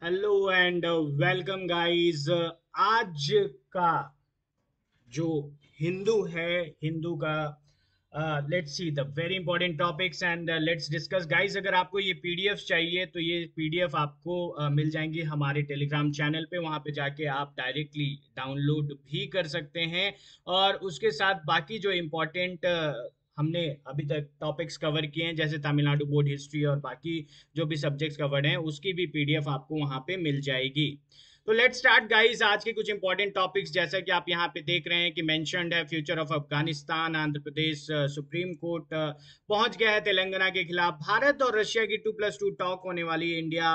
Hello and welcome guys. आज का जो हिंदू है, हिंदू का let's see the very important topics and let's discuss guys. अगर आपको ये पीडीएफ चाहिए तो ये पीडीएफ आपको मिल जाएंगी हमारे टेलीग्राम चैनल पे। वहां पे जाके आप डायरेक्टली डाउनलोड भी कर सकते हैं। और उसके साथ बाकी जो इम्पोर्टेंट हमने अभी तक टॉपिक्स कवर किए हैं, जैसे तमिलनाडु बोर्ड हिस्ट्री और बाकी जो भी सब्जेक्ट्स कवर्ड हैं, उसकी भी पीडीएफ आपको वहां पे मिल जाएगी। तो लेट्स स्टार्ट गाइस। आज के कुछ इंपॉर्टेंट टॉपिक्स, जैसा कि आप यहाँ पे देख रहे हैं कि मेंशन्ड है future of Afghanistan. Andhra Pradesh supreme court पहुंच गया है तेलंगाना के खिलाफ। भारत और रशिया की 2+2 टॉक होने वाली है। इंडिया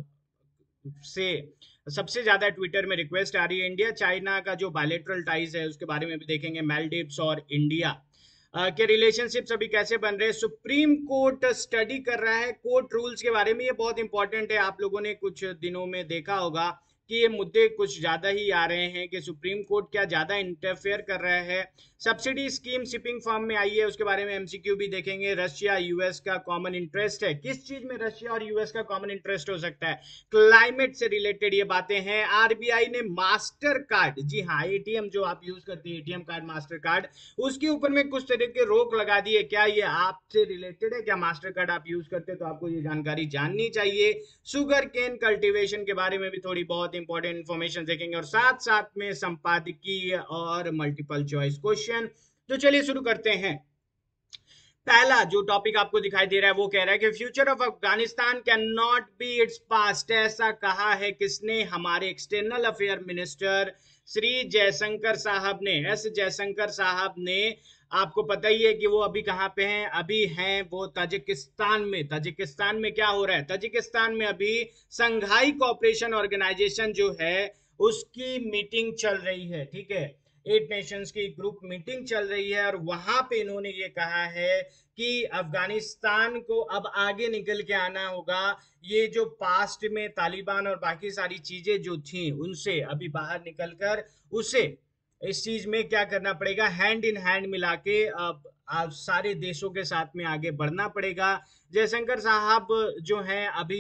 से सबसे ज्यादा ट्विटर में रिक्वेस्ट आ रही है। इंडिया चाइना का जो बायलेटरल टाइज है उसके बारे में भी देखेंगे। मालदीव्स और इंडिया के रिलेशनशिप्स अभी कैसे बन रहे हैं। सुप्रीम कोर्ट स्टडी कर रहा है कोर्ट रूल्स के बारे में। ये बहुत इंपॉर्टेंट है। आप लोगों ने कुछ दिनों में देखा होगा कि ये मुद्दे कुछ ज्यादा ही आ रहे हैं कि सुप्रीम कोर्ट क्या ज्यादा इंटरफेयर कर रहा है। सब्सिडी स्कीम शिपिंग फॉर्म में आई है, उसके बारे में एमसीक्यू भी देखेंगे। रशिया यूएस का कॉमन इंटरेस्ट है। किस चीज में रशिया और यूएस का कॉमन इंटरेस्ट हो सकता है? क्लाइमेट से रिलेटेड ये बातें हैं। आरबीआई ने मास्टर कार्ड, जी हाँ, एटीएम जो आप यूज करते हैं, एटीएम कार्ड, मास्टर कार्ड, उसके ऊपर में कुछ तरह के रोक लगा दी है। क्या ये आपसे रिलेटेड है? क्या मास्टर कार्ड आप यूज करते हैं तो आपको ये जानकारी जाननी चाहिए। शुगर केन कल्टीवेशन के बारे में भी थोड़ी बहुत इंपॉर्टेंट इंफॉर्मेशन देखेंगे, और साथ साथ में संपादकीय और मल्टीपल चॉइस क्वेश्चन। तो चलिए शुरू करते हैं। पहला जो टॉपिक आपको दिखाई दे रहा है वो कह रहा है कि future of Afghanistan can not be its past. ऐसा कहा है किसने? हमारे external affair minister Shri Jaishankar साहब ने। एस जयशंकर साहब ने। आपको पता ही है कि वो अभी कहाँ पे हैं? अभी हैं वो ताजिकिस्तान में। ताजिकिस्तान में क्या हो रहा है? ताजिकिस्तान में अभी संघाई कोऑपरेशन ऑर्गेनाइजेशन जो है उसकी मीटिंग चल रही है। ठीक है, 8 नेशंस की ग्रुप मीटिंग चल रही है, और वहां पे इन्होंने ये कहा है कि अफगानिस्तान को अब आगे निकल के आना होगा। ये जो पास्ट में तालिबान और बाकी सारी चीजें जो थी उनसे अभी बाहर निकलकर उसे इस चीज में क्या करना पड़ेगा? हैंड इन हैंड मिला के अब सारे देशों के साथ में आगे बढ़ना पड़ेगा। जयशंकर साहब जो हैं अभी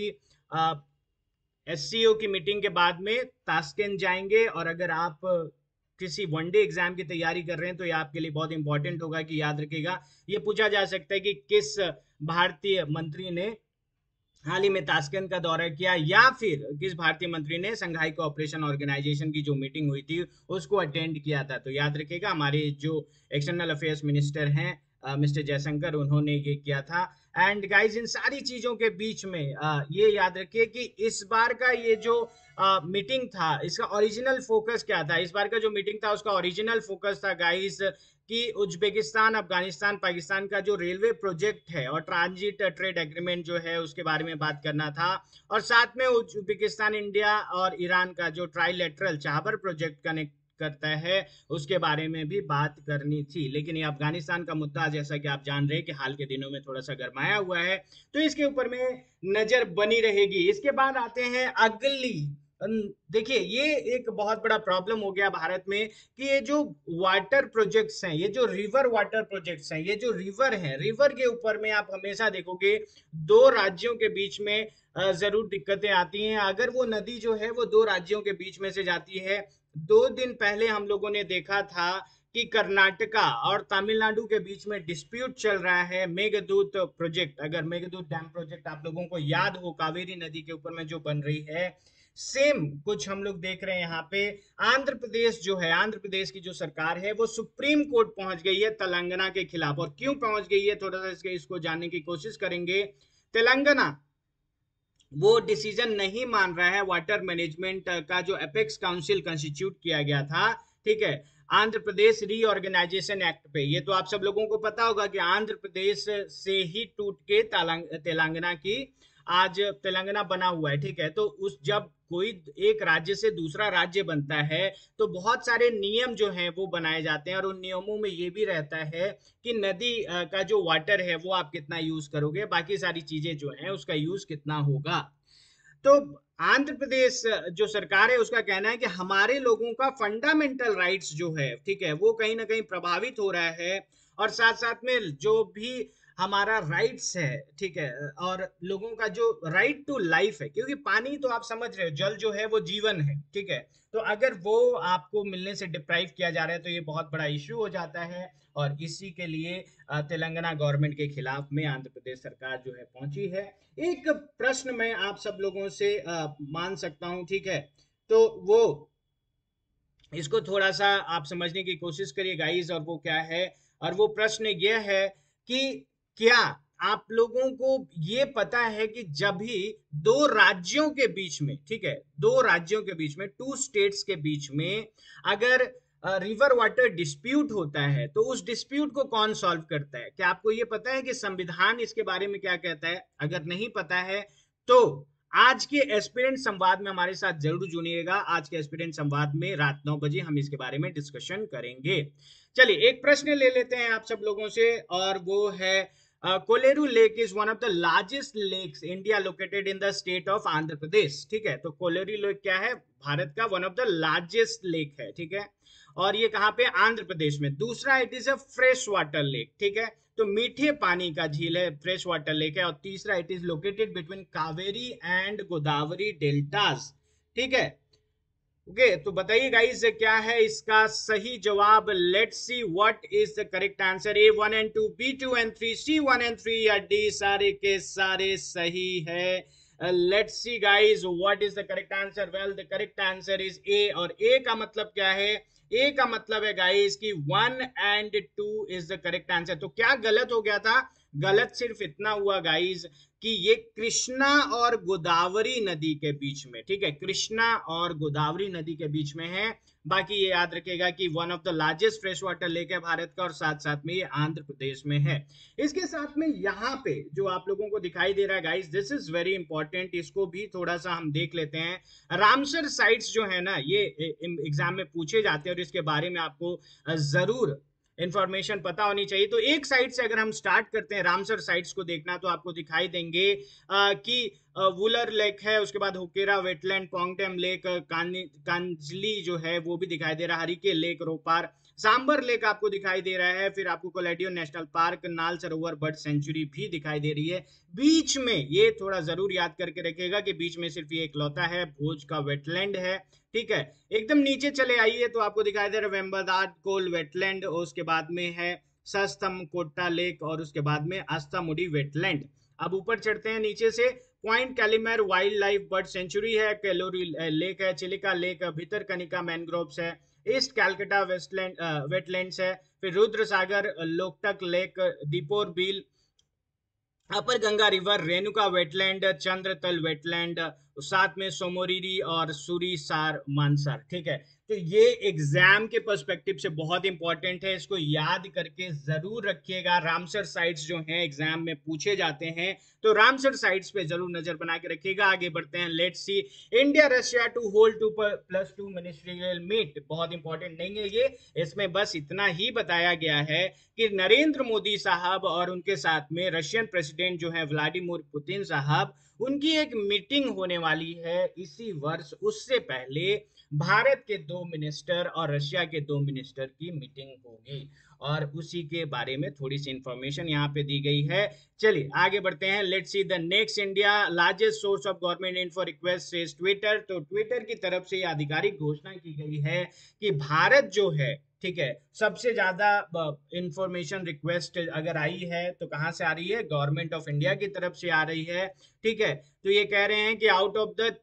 एससीओ की मीटिंग के बाद में ताशकेंत जाएंगे। और अगर आप किसी वनडे एग्जाम की तैयारी कर रहे हैं तो ये आपके लिए बहुत इंपॉर्टेंट होगा कि याद रखिएगा। ये पूछा जा सकता है कि किस भारतीय मंत्री ने हाल ही में ताशकंद का दौरा किया, या फिर किस भारतीय मंत्री ने संघाई कोऑपरेशन ऑर्गेनाइजेशन की जो मीटिंग हुई थी उसको अटेंड किया था। तो याद रखिएगा, हमारे जो एक्सटर्नल अफेयर्स मिनिस्टर हैं मिस्टर जयशंकर, उन्होंने ये किया था। एंड गाइस, इन सारी चीजों के बीच में ये याद रखिए कि इस बार का ये जो मीटिंग था, इसका ओरिजिनल फोकस क्या था? इस बार का जो मीटिंग था उसका ओरिजिनल फोकस था गाइस कि उज्बेकिस्तान, अफगानिस्तान, पाकिस्तान का जो रेलवे प्रोजेक्ट है और ट्रांजिट ट्रेड एग्रीमेंट जो है उसके बारे में बात करना था। और साथ में उज्बेकिस्तान, इंडिया और ईरान का जो ट्राइलेटरल चाबर प्रोजेक्ट कनेक्ट करता है उसके बारे में भी बात करनी थी। लेकिन ये अफगानिस्तान का मुद्दा, जैसा कि आप जान रहे हैं कि हाल के दिनों में थोड़ा सा गरमाया हुआ है, तो इसके ऊपर में नजर बनी रहेगी। इसके बाद आते हैं अगली। देखिए, ये एक बहुत बड़ा प्रॉब्लम हो गया भारत में कि ये जो वाटर प्रोजेक्ट्स हैं, ये जो रिवर वाटर प्रोजेक्ट्स हैं, ये जो रिवर हैं, रिवर के ऊपर में आप हमेशा देखोगे दो राज्यों के बीच में जरूर दिक्कतें आती हैं। अगर वो नदी जो है वो दो राज्यों के बीच में से जाती है। 2 दिन पहले हम लोगों ने देखा था कि कर्नाटका और तमिलनाडु के बीच में डिस्प्यूट चल रहा है मेघदूत प्रोजेक्ट। अगर मेघदूत डैम प्रोजेक्ट आप लोगों को याद हो, कावेरी नदी के ऊपर में जो बन रही है, सेम कुछ हम लोग देख रहे हैं यहाँ पे। आंध्र प्रदेश जो है, आंध्र प्रदेश की जो सरकार है वो सुप्रीम कोर्ट पहुंच गई है तेलंगाना के खिलाफ। और क्यों पहुंच गई है, थोड़ा सा इसको जानने की कोशिश करेंगे। तेलंगाना वो डिसीजन नहीं मान रहा है वाटर मैनेजमेंट का जो एपेक्स काउंसिल कंस्टिट्यूट किया गया था, ठीक है, आंध्र प्रदेश रीऑर्गेनाइजेशन एक्ट पे। ये तो आप सब लोगों को पता होगा कि आंध्र प्रदेश से ही टूट के तेलंगाना की आज तेलंगाना बना हुआ है। ठीक है, तो उस जब कोई एक राज्य से दूसरा राज्य बनता है तो बहुत सारे नियम जो हैं वो बनाए जाते हैं, और उन नियमों में ये भी रहता है कि नदी का जो वाटर है वो आप कितना यूज करोगे, बाकी सारी चीजें जो हैं उसका यूज कितना होगा। तो आंध्र प्रदेश जो सरकार है उसका कहना है कि हमारे लोगों का फंडामेंटल राइट्स जो है, ठीक है, वो कहीं ना कहीं प्रभावित हो रहा है। और साथ साथ में जो भी हमारा राइट्स है, ठीक है, और लोगों का जो राइट टू लाइफ है, क्योंकि पानी तो आप समझ रहे हो, जल जो है वो जीवन है, ठीक है। तो अगर वो आपको मिलने से डिप्राइव किया जा रहा है तो ये बहुत बड़ा इश्यू हो जाता है। और इसी के लिए तेलंगाना गवर्नमेंट के खिलाफ में आंध्र प्रदेश सरकार जो है पहुंची है। एक प्रश्न मैं आप सब लोगों से मान सकता हूं, ठीक है, तो वो इसको थोड़ा सा आप समझने की कोशिश करिए गाइस, और वो क्या है, और वो प्रश्न यह है कि क्या आप लोगों को ये पता है कि जब भी दो राज्यों के बीच में, ठीक है, दो राज्यों के बीच में, टू स्टेट्स के बीच में अगर रिवर वाटर डिस्प्यूट होता है तो उस डिस्प्यूट को कौन सॉल्व करता है? क्या आपको ये पता है कि संविधान इसके बारे में क्या कहता है? अगर नहीं पता है तो आज के एस्पिरेंट संवाद में हमारे साथ जरूर जुड़िएगा। आज के एस्पिरेंट संवाद में रात 9 बजे हम इसके बारे में डिस्कशन करेंगे। चलिए एक प्रश्न ले लेते हैं आप सब लोगों से, और वो है Kolleru lake is one of the largest lakes India located in the state of Andhra Pradesh, ठीक है। तो कोलेरू लेक क्या है? भारत का one of the largest lake है, ठीक है, और ये कहाँ पे? आंध्र प्रदेश में। दूसरा, it is a fresh water lake, ठीक है, तो मीठे पानी का झील है, फ्रेश वाटर लेक है। और तीसरा, it is located between Kaveri and Godavari deltas, ठीक है। ओके, तो बताइए गाइस क्या है इसका सही जवाब? Let's see what is the correct answer. A 1 and 2, B 2 and 3, C 1 and 3 या डी सारे के सारे सही है? Let's see guys what is the correct answer. Well, the correct answer is A, और ए का मतलब क्या है? ए का मतलब है गाइस कि 1 and 2 is the correct answer. तो क्या गलत हो गया था? गलत सिर्फ इतना हुआ गाइस कि ये कृष्णा और गोदावरी नदी के बीच में, ठीक है, कृष्णा और गोदावरी नदी के बीच में है। बाकी ये याद रखेगा कि one of the largest fresh water lake है भारत का, और साथ साथ में ये आंध्र प्रदेश में है। इसके साथ में यहाँ पे जो आप लोगों को दिखाई दे रहा है guys, this is very important, इसको भी थोड़ा सा हम देख लेते हैं। रामसर साइट्स जो है ना, ये एग्जाम में पूछे जाते हैं, और इसके बारे में आपको जरूर इंफॉर्मेशन पता होनी चाहिए। तो एक साइड से अगर हम स्टार्ट करते हैं रामसर साइट्स को देखना, तो आपको दिखाई देंगे कि वुलर लेक है, उसके बाद हुकेरा वेटलैंड, पोंगटेम लेक, कांजली जो है वो भी दिखाई दे रहा है, हरिके लेक, रोपार, सांबर लेक आपको दिखाई दे रहा है। फिर आपको कोलेडियो नेशनल पार्क, नाल सरोवर बर्ड सेंचुरी भी दिखाई दे रही है। बीच में ये थोड़ा जरूर याद करके रखिएगा कि बीच में सिर्फ ये इकलौता है भोज का वेटलैंड है, ठीक है। एकदम नीचे चले आइए तो आपको दिखाई दे रहा है वेम्बदाद कोल वेटलैंड, और उसके बाद में है सस्तम कोट्टा लेक, और उसके बाद में आस्तामुडी वेटलैंड। अब ऊपर चढ़ते हैं नीचे से, point Calimere wild life bird sanctuary है, कैलोरी लेक है, चिलिका लेक, भितरकनिका मैनग्रोव्स है, ईस्ट कैलकाटा वेस्टलैंड वेटलैंड्स है। फिर Rudra Sagar, Loktak lake, Deepor Beel, upper Ganga river, Renuka wetland, Chandratal wetland, साथ में सोमोरिरी और सुरीसार मानसर, ठीक है। तो ये एग्जाम के पर्सपेक्टिव से बहुत इंपॉर्टेंट है, इसको याद करके जरूर रखिएगा। रामसर साइट्स जो हैं एग्जाम में पूछे जाते हैं, तो रामसर साइट्स पे जरूर नजर बना के रखिएगा। आगे बढ़ते हैं, let's see. India Russia to hold 2+2 ministerial meet, बहुत इंपॉर्टेंट नहीं है ये, इसमें बस इतना ही बताया गया है कि नरेंद्र मोदी साहब और उनके साथ में रशियन प्रेसिडेंट जो है व्लादिमीर पुतिन साहब, उनकी एक मीटिंग होने वाली है इसी वर्ष। उससे पहले भारत के 2 मिनिस्टर और रशिया के 2 मिनिस्टर की मीटिंग होगी, और उसी के बारे में थोड़ी सी इंफॉर्मेशन यहाँ पे दी गई है। चलिए आगे बढ़ते हैं, let's see. The next India largest source of government info request is Twitter. तो ट्विटर की तरफ से आधिकारिक घोषणा की गई है कि भारत जो है, ठीक है, सबसे ज्यादा इंफॉर्मेशन रिक्वेस्ट अगर आई है तो कहाँ से आ रही है? गवर्नमेंट ऑफ इंडिया की तरफ से आ रही है, ठीक है। तो ये कह रहे हैं कि आउट ऑफ द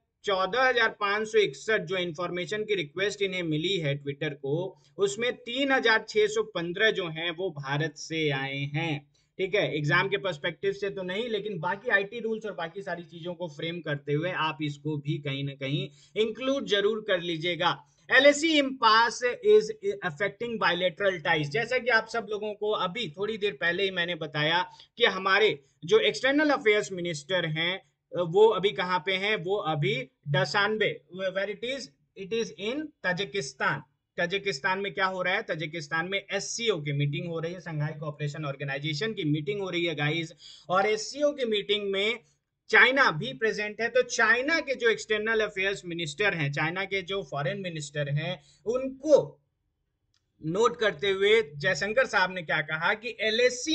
14,561 जो इंफॉर्मेशन की रिक्वेस्ट इन्हें मिली है ट्विटर को, उसमें 3,615 जो हैं वो भारत से आए हैं, ठीक है। एग्जाम के पर्सपेक्टिव से तो नहीं, लेकिन बाकी आईटी रूल्स और बाकी सारी चीजों को फ्रेम करते हुए आप इसको भी कहीं ना कहीं इंक्लूड जरूर कर लीजिएगा। LAC impasse is affecting bilateral ties. जैसा कि आप सब लोगों को अभी थोड़ी देर पहले ही मैंने बताया कि हमारे जो एक्सटर्नल अफेयर्स मिनिस्टर हैं वो अभी कहाँ पे हैं? वो अभी Dushanbe, where it is in Tajikistan. Tajikistan में क्या हो रहा है? तजिकिस्तान में SCO की मीटिंग हो रही है, संघाई कोऑपरेशन ऑर्गेनाइजेशन की मीटिंग हो रही है गाइस। और SCO की मीटिंग में चाइना भी प्रेजेंट है। तो चाइना के जो एक्सटर्नल अफेयर्स मिनिस्टर हैं, चाइना के जो फॉरेन मिनिस्टर हैं, उनको नोट करते हुए जयशंकर साहब ने क्या कहा कि LAC में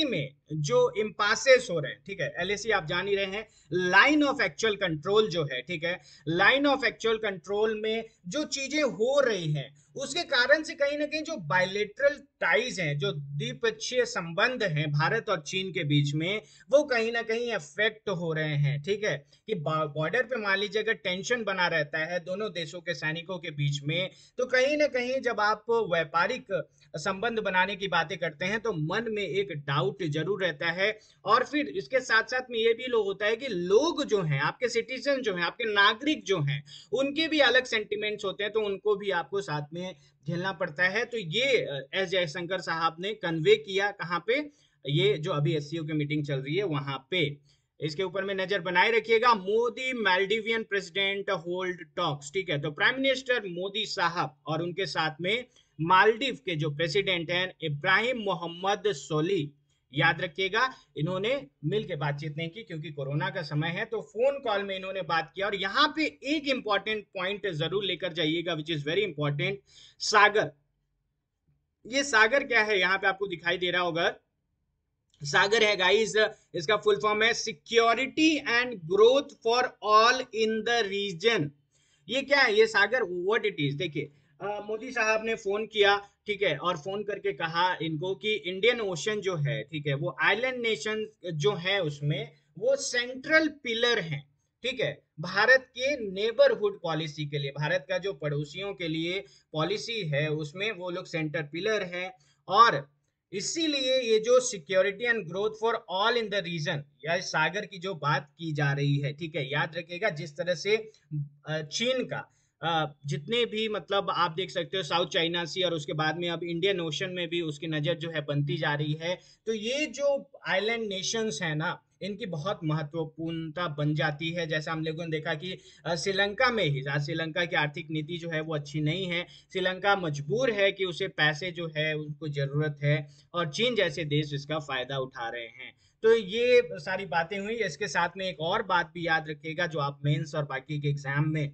जो इम्पासेस हो रहे हैं, ठीक है, एलएसी आप जान ही रहे हैं, लाइन ऑफ एक्चुअल कंट्रोल जो है, ठीक है, लाइन ऑफ एक्चुअल कंट्रोल में जो चीजें हो रही हैं उसके कारण से कहीं ना कहीं जो बायलेटरल टाइज हैं, जो द्विपक्षीय संबंध हैं भारत और चीन के बीच में, वो कहीं ना कहीं अफेक्ट हो रहे हैं, ठीक है, कि बॉर्डर पे मान लीजिए अगर टेंशन बना रहता है दोनों देशों के सैनिकों के बीच में, तो कहीं ना कहीं जब आप व्यापारिक संबंध बनाने की बातें करते हैं तो मन में एक डाउट जरूर रहता है। और फिर इसके साथ साथ में ये भी लोग होता है कि लोग जो हैं, आपके सिटीजन जो हैं, आपके नागरिक जो हैं, उनके भी अलग सेंटिमेंट्स होते हैं, तो उनको भी आपको साथ में झेलना पड़ता है। तो ये एस जयशंकर साहब ने कन्वे किया कहाँ पे, ये जो अभी एससीओ की मीटिंग चल रही है वहां पे। इसके ऊपर में नजर बनाए रखिएगा। Modi Maldivian president hold talks, ठीक है, तो प्राइम मिनिस्टर मोदी साहब और उनके साथ में मालदीव के जो प्रेसिडेंट हैं इब्राहिम मोहम्मद सोली, याद रखिएगा, इन्होंने मिल के बातचीत नहीं की क्योंकि कोरोना का समय है, तो फोन कॉल में इन्होंने बात किया। और यहाँ पे एक इंपॉर्टेंट पॉइंट जरूर लेकर जाइएगा which is very important, SAGAR. ये सागर क्या है, यहाँ पे आपको दिखाई दे रहा होगा, सागर है गाइस, इसका फुल फॉर्म है security and growth for all in the region. ये क्या है, ये सागर व्हाट इट इज, देखिए, मोदी साहब ने फोन किया, ठीक है, और फोन करके कहा इनको कि इंडियन ओशन जो है, ठीक है, वो आइलैंड नेशन जो है उसमें वो सेंट्रल पिलर है, ठीक है, भारत के नेबरहुड पॉलिसी के लिए, भारत का जो पड़ोसियों के लिए पॉलिसी है उसमें वो लोग सेंटर पिलर है। और इसीलिए ये जो security and growth for all in the region या सागर की जो बात की जा रही है, ठीक है, याद रखिएगा, जिस तरह से चीन का जितने भी मतलब आप देख सकते हो साउथ चाइना सी, और उसके बाद में अब इंडियन ओशन में भी उसकी नजर जो है बनती जा रही है, तो ये जो आइलैंड नेशंस है ना, इनकी बहुत महत्वपूर्णता बन जाती है। जैसा हम लोगों ने देखा कि श्रीलंका में ही, श्रीलंका की आर्थिक नीति जो है वो अच्छी नहीं है, श्रीलंका मजबूर है कि उसे पैसे जो है उनको जरूरत है, और चीन जैसे देश इसका फायदा उठा रहे हैं। तो ये सारी बातें हुई। इसके साथ में एक और बात भी याद रखिएगा जो आप मेंस और बाकी के एग्जाम में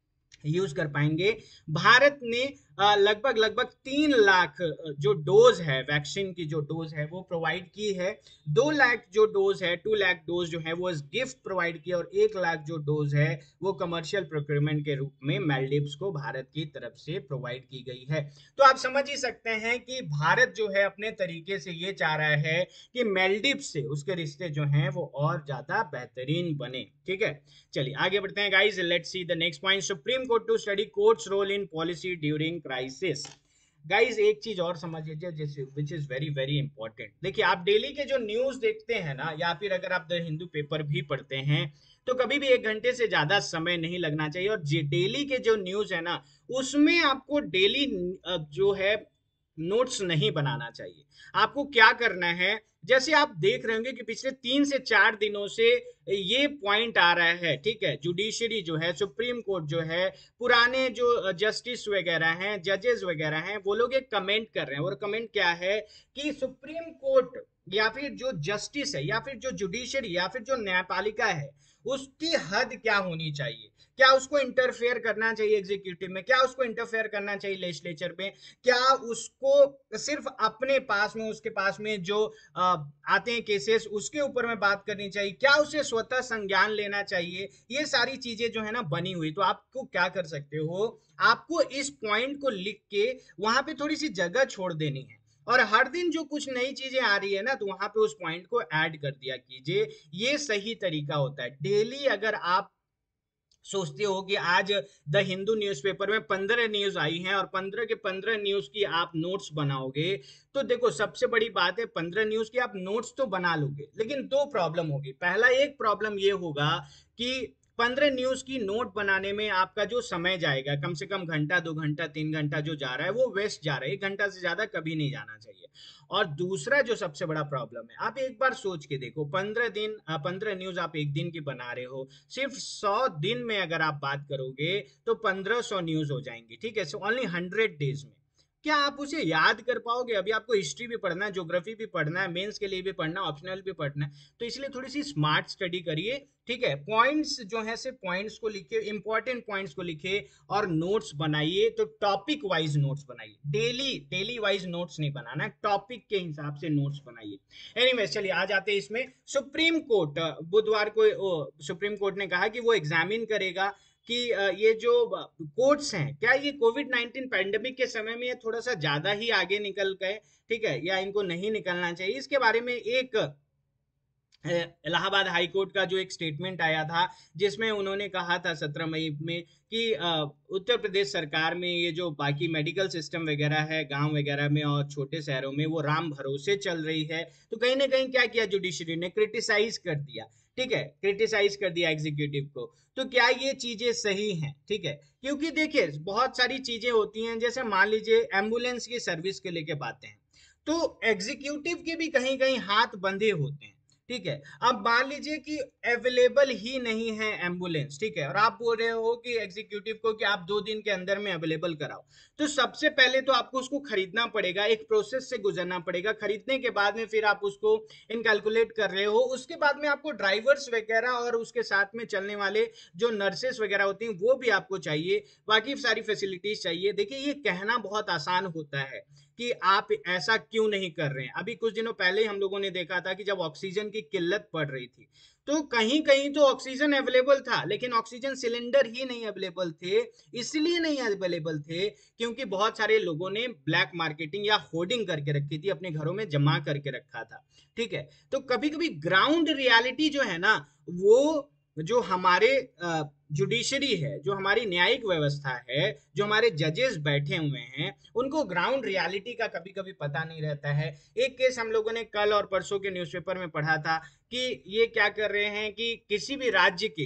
यूज कर पाएंगे। भारत ने लगभग लगभग 3 लाख जो डोज है, वैक्सीन की जो डोज है वो प्रोवाइड की है। 2 लाख जो डोज है, 2 लाख डोज जो है वो गिफ्ट प्रोवाइड किया, और 1 लाख जो डोज है वो कमर्शियल प्रोक्योरमेंट के रूप में मालदीव्स को भारत की तरफ से प्रोवाइड की गई है। तो आप समझ ही सकते हैं कि भारत जो है अपने तरीके से ये चाह रहा है कि मालदीव से उसके रिश्ते जो हैं वो और ज्यादा बेहतरीन बने, ठीक है। चलिए आगे बढ़ते हैं guys, let's see the next point, supreme court to study courts role in policy during crisis. Guys एक चीज और समझ लीजिए जैसे which is very very important. देखिए आप डेली के जो न्यूज देखते हैं ना, या फिर अगर आप द हिंदू पेपर भी पढ़ते हैं, तो कभी भी 1 घंटे से ज्यादा समय नहीं लगना चाहिए। और डेली के जो न्यूज है ना, उसमें आपको डेली जो है नोट्स नहीं बनाना चाहिए। आपको क्या करना है, जैसे आप देख रहे होंगे कि पिछले 3 से 4 दिनों से ये पॉइंट आ रहा है, ठीक है, जुडिशरी जो है, सुप्रीम कोर्ट जो है, पुराने जो जस्टिस वगैरह हैं, जजेस वगैरह हैं, वो लोग एक कमेंट कर रहे हैं। और कमेंट क्या है कि सुप्रीम कोर्ट या फिर जो जस्टिस है, या फिर जो जुडिशरी, या फिर जो न्यायपालिका है, उसकी हद क्या होनी चाहिए। क्या उसको इंटरफेयर करना चाहिए एग्जीक्यूटिव में, क्या उसको इंटरफेयर करना चाहिए लेजिस्लेचर में, क्या उसको सिर्फ अपने पास में, उसके पास में जो आते हैं केसेस उसके ऊपर में बात करनी चाहिए, क्या उसे स्वतः संज्ञान लेना चाहिए। ये सारी चीजें जो है ना बनी हुई, तो आपको क्या कर सकते हो, आपको इस पॉइंट को लिख के वहां पे थोड़ी सी जगह छोड़ देनी है, और हर दिन जो कुछ नई चीजें आ रही है ना, तो वहां पे उस पॉइंट को ऐड कर दिया कीजिए। ये सही तरीका होता है। डेली अगर आप सोचते हो कि आज द हिंदू न्यूज़पेपर में 15 न्यूज आई हैं और 15 के 15 न्यूज की आप नोट्स बनाओगे, तो देखो सबसे बड़ी बात है 15 न्यूज की आप नोट्स तो बना लोगे, लेकिन 2 प्रॉब्लम होगी। पहला एक प्रॉब्लम ये होगा कि 15 न्यूज की नोट बनाने में आपका जो समय जाएगा, कम से कम घंटा 2 घंटा 3 घंटा जो जा रहा है वो वेस्ट जा रहा है। 1 घंटा से ज्यादा कभी नहीं जाना चाहिए। और दूसरा जो सबसे बड़ा प्रॉब्लम है, आप एक बार सोच के देखो, 15 दिन 15 न्यूज आप एक दिन की बना रहे हो, सिर्फ 100 दिन में अगर आप बात करोगे तो 1500 न्यूज हो जाएंगी, ठीक है, सो ओनली 100 डेज में। क्या आप उसे याद कर पाओगे? अभी आपको हिस्ट्री भी पढ़ना है, ज्योग्राफी भी पढ़ना है, मेंस के लिए भी पढ़ना है, ऑप्शनल भी पढ़ना है, तो इसलिए थोड़ी सी स्मार्ट स्टडी करिए। ठीक है, पॉइंट्स जो है से पॉइंट्स को लिखे, इंपॉर्टेंट पॉइंट्स को लिखे और नोट्स बनाइए। तो टॉपिक वाइज नोट्स बनाइए, डेली डेली वाइज नोट्स नहीं बनाना, टॉपिक के हिसाब से नोट्स बनाइए। एनीवेज चलिए आ जाते हैं इसमें। सुप्रीम कोर्ट बुधवार को सुप्रीम कोर्ट ने कहा कि वो एग्जामिन करेगा कि ये जो कोर्ट्स हैं, क्या ये कोविड 19 पैंडेमिक के समय में ये थोड़ा सा ज्यादा ही आगे निकल गए, ठीक है, या इनको नहीं निकलना चाहिए। इसके बारे में एक इलाहाबाद हाई कोर्ट का जो एक स्टेटमेंट आया था, जिसमें उन्होंने कहा था 17 मई में कि उत्तर प्रदेश सरकार में ये जो बाकी मेडिकल सिस्टम वगैरह है गांव वगैरह में और छोटे शहरों में, वो राम भरोसे चल रही है। तो कहीं ना कहीं क्या किया जुडिशरी ने, क्रिटिसाइज कर दिया। ठीक है, क्रिटिसाइज कर दिया एग्जीक्यूटिव को। तो क्या ये चीजें सही हैं? ठीक है, क्योंकि देखिए बहुत सारी चीजें होती हैं, जैसे मान लीजिए एम्बुलेंस की सर्विस के लेके बातें हैं, तो एग्जीक्यूटिव के भी कहीं कहीं हाथ बंधे होते हैं। ठीक है, अब मान लीजिए कि अवेलेबल ही नहीं है एम्बुलेंस, ठीक है, और आप बोल रहे हो कि एग्जीक्यूटिव को कि आप 2 दिन के अंदर में अवेलेबल कराओ। तो सबसे पहले तो आपको उसको खरीदना पड़ेगा, एक प्रोसेस से गुजरना पड़ेगा। खरीदने के बाद में फिर आप उसको इनकैलकुलेट कर रहे हो, उसके बाद में आपको ड्राइवर्स वगैरह और उसके साथ में चलने वाले जो नर्सेस वगैरह होती हैं वो भी आपको चाहिए, बाकी सारी फैसिलिटीज चाहिए। देखिए ये कहना बहुत आसान होता है कि आप ऐसा क्यों नहीं कर रहे हैं। अभी कुछ दिनों पहले ही हम लोगों ने देखा था कि जब ऑक्सीजन की किल्लत पड़ रही थी, तो कहीं कहीं तो ऑक्सीजन अवेलेबल था, लेकिन ऑक्सीजन सिलेंडर ही नहीं अवेलेबल थे। इसलिए नहीं अवेलेबल थे क्योंकि बहुत सारे लोगों ने ब्लैक मार्केटिंग या होर्डिंग करके रखी थी, अपने घरों में जमा करके रखा था। ठीक है, तो कभी कभी ग्राउंड रियलिटी जो है ना, वो जो हमारे जुडिशरी है, जो हमारी न्यायिक व्यवस्था है, जो हमारे जजेस बैठे हुए हैं, उनको ग्राउंड रियलिटी का कभी कभी पता नहीं रहता है। एक केस हम लोगों ने कल और परसों के न्यूज़पेपर में पढ़ा था कि ये क्या कर रहे हैं कि किसी भी राज्य के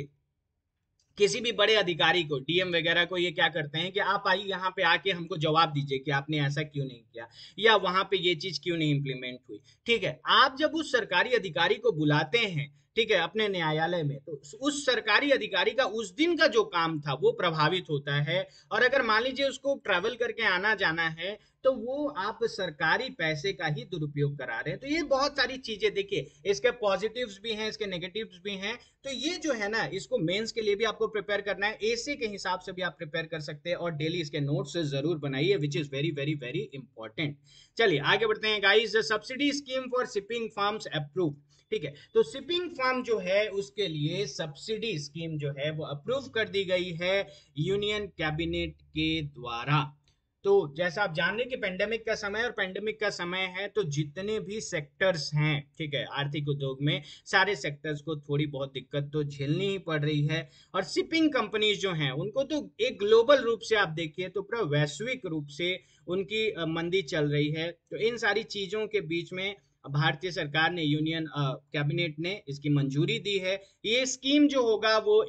किसी भी बड़े अधिकारी को, डीएम वगैरह को, ये क्या करते हैं कि आप आइए यहाँ पे आके हमको जवाब दीजिए कि आपने ऐसा क्यों नहीं किया, या वहां पे ये चीज क्यों नहीं इंप्लीमेंट हुई। ठीक है, आप जब उस सरकारी अधिकारी को बुलाते हैं, ठीक है, अपने न्यायालय में, तो उस सरकारी अधिकारी का उस दिन का जो काम था वो प्रभावित होता है। और अगर मान लीजिए उसको ट्रैवल करके आना जाना है, तो वो आप सरकारी पैसे का ही दुरुपयोग करा रहे हैं। तो ये बहुत सारी चीजें, देखिए इसके पॉजिटिव्स भी हैं, इसके नेगेटिव्स भी हैं। तो ये जो है ना, इसको मेंस के लिए भी आपको प्रिपेयर करना है, एसे के हिसाब से भी आप प्रिपेयर कर सकते हैं, और डेली इसके नोट्स जरूर बनाइए, which is very very very important. चलिए आगे बढ़ते हैं guys. Subsidy scheme for shipping firms approve. ठीक है, तो शिपिंग फर्म जो है उसके लिए सब्सिडी स्कीम जो है वो अप्रूव कर दी गई है यूनियन कैबिनेट के द्वारा। तो जैसा आप जान रहे हैं कि पेंडेमिक का समय और पेंडेमिक का समय है, तो जितने भी सेक्टर्स हैं, ठीक है, आर्थिक उद्योग में सारे सेक्टर्स को थोड़ी बहुत दिक्कत तो झेलनी ही पड़ रही है। और शिपिंग कंपनीज जो हैं उनको तो एक ग्लोबल रूप से आप देखिए तो पूरा वैश्विक रूप से उनकी मंदी चल रही है। तो इन सारी चीजों के बीच में भारतीय सरकार ने, यूनियन कैबिनेट ने इसकी मंजूरी दी है। ये स्कीम जो होगा वो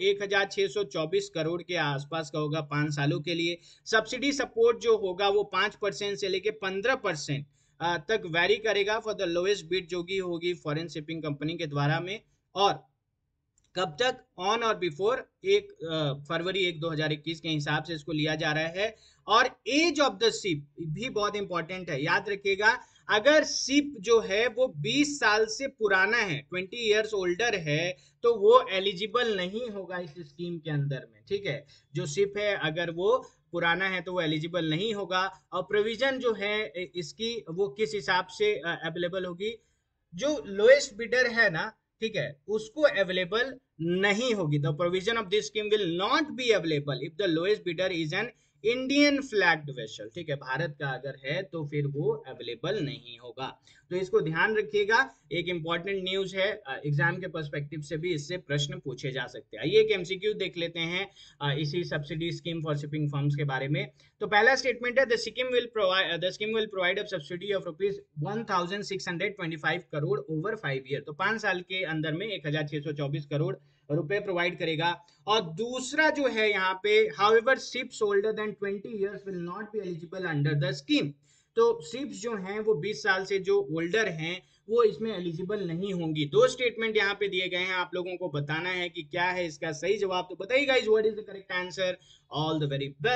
1624 करोड़ के आसपास का होगा 5 सालों के लिए। सब्सिडी सपोर्ट जो होगा वो 5% से लेके 15% तक वेरी करेगा फॉर द लोएस्ट बिड जो की होगी फॉरेन शिपिंग कंपनी के द्वारा में। और कब तक? ऑन और बिफोर 1 फरवरी 2021 के हिसाब से इसको लिया जा रहा है। और एज ऑफ द शिप भी बहुत इंपॉर्टेंट है, याद रखिएगा। अगर शिप जो है वो 20 साल से पुराना है, 20 ईयर्स ओल्डर है, तो वो एलिजिबल नहीं होगा इस स्कीम के अंदर में। ठीक है, जो शिप है अगर वो पुराना है तो वो एलिजिबल नहीं होगा। और प्रोविजन जो है इसकी वो किस हिसाब से अवेलेबल होगी? जो लोएस्ट बिडर है ना, ठीक है, उसको अवेलेबल नहीं होगी। The provision of this scheme will not be available if the lowest bidder is an Indian flagged vessel. ठीक है, भारत का अगर है तो फिर वो अवेलेबल नहीं होगा। तो इसको ध्यान रखिएगा, एक इंपॉर्टेंट न्यूज है, एग्जाम के पर्सपेक्टिव से भी इससे प्रश्न पूछे जा सकते हैं। आइए एक एमसीक्यू देख लेते हैं इसी subsidy scheme for shipping firms के बारे में। तो पहला स्टेटमेंट है, the scheme will provide a subsidy of rupees 1625 crore over 5 year. तो 5 साल के अंदर में 1624 करोड़ रुपए प्रोवाइड करेगा। और दूसरा जो है यहाँ पे, however ships older than 20 years will not be eligible under the scheme. तो शिप्स जो हैं वो 20 साल से जो ओल्डर हैं वो इसमें एलिजिबल नहीं होंगी। दो स्टेटमेंट यहाँ पे दिए गए हैं, आप लोगों को बताना है कि क्या है इसका सही जवाब। तो बताइए guys, what is the correct answer? All the very best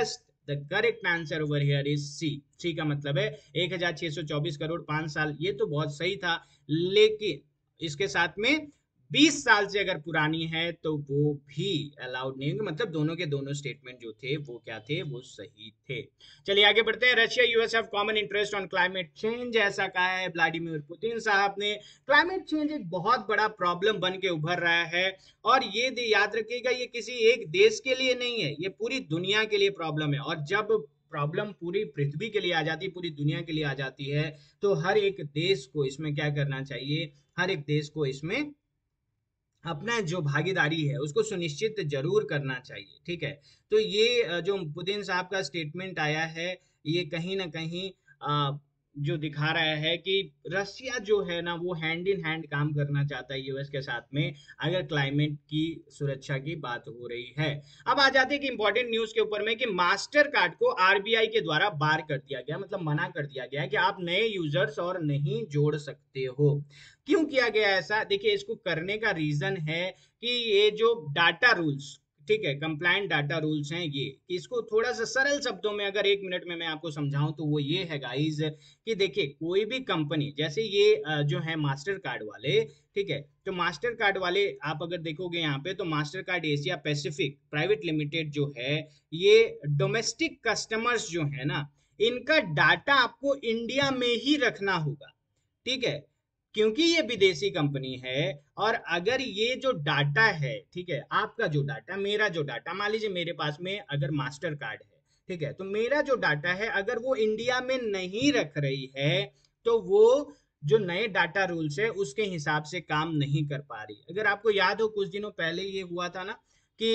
the correct answer over here is C. C का मतलब है 1624 करोड़ 5 साल, ये तो बहुत सही था, लेकिन इसके साथ में 20 साल से अगर पुरानी है तो वो भी अलाउड नहीं होंगे। मतलब दोनों के दोनों स्टेटमेंट जो थे वो क्या थे, वो सही थे। चलिए आगे बढ़ते हैं। Russia US have common interest on climate change, ऐसा कहा है व्लादिमीर पुतिन साहब ने। क्लाइमेट चेंज एक बहुत बड़ा प्रॉब्लम बन के उभर रहा है, और ये याद रखिएगा, ये किसी एक देश के लिए नहीं है, ये पूरी दुनिया के लिए प्रॉब्लम है। और जब प्रॉब्लम पूरी पृथ्वी के लिए आ जाती है, पूरी दुनिया के लिए आ जाती है, तो हर एक देश को इसमें क्या करना चाहिए, हर एक देश को इसमें अपना जो भागीदारी है उसको सुनिश्चित जरूर करना चाहिए। ठीक है, तो ये जो पुतिन साहब का स्टेटमेंट आया है, ये कहीं ना कहीं जो दिखा रहा है कि रसिया जो है ना वो हैंड इन हैंड काम करना चाहता है यूएस के साथ में, अगर क्लाइमेट की सुरक्षा की बात हो रही है। अब आ जाते हैं कि इंपॉर्टेंट न्यूज के ऊपर में, कि मास्टर कार्ड को आरबीआई के द्वारा बार कर दिया गया, मतलब मना कर दिया गया कि आप नए यूजर्स और नहीं जोड़ सकते हो। क्यों किया गया ऐसा, देखिए इसको करने का रीजन है कि ये जो डाटा रूल्स, ठीक है, कंप्लायंट डाटा रूल्स हैं, ये कि इसको थोड़ा सा सरल शब्दों में अगर 1 मिनट में मैं आपको समझाऊं तो वो ये है गाइज, कि देखिए कोई भी कंपनी, जैसे ये जो है मास्टर कार्ड वाले, ठीक है, तो मास्टर कार्ड वाले आप अगर देखोगे यहाँ पे, तो Mastercard Asia Pacific private limited जो है, ये डोमेस्टिक कस्टमर्स जो है ना, इनका डाटा आपको इंडिया में ही रखना होगा। ठीक है, क्योंकि ये विदेशी कंपनी है, और अगर ये जो डाटा है, ठीक है, आपका जो डाटा, मेरा जो डाटा, मान लीजिए मेरे पास में अगर मास्टर कार्ड है, ठीक है, तो मेरा जो डाटा है अगर वो इंडिया में नहीं रख रही है, तो वो जो नए डाटा रूल्स है उसके हिसाब से काम नहीं कर पा रही। अगर आपको याद हो कुछ दिनों पहले ये हुआ था ना, कि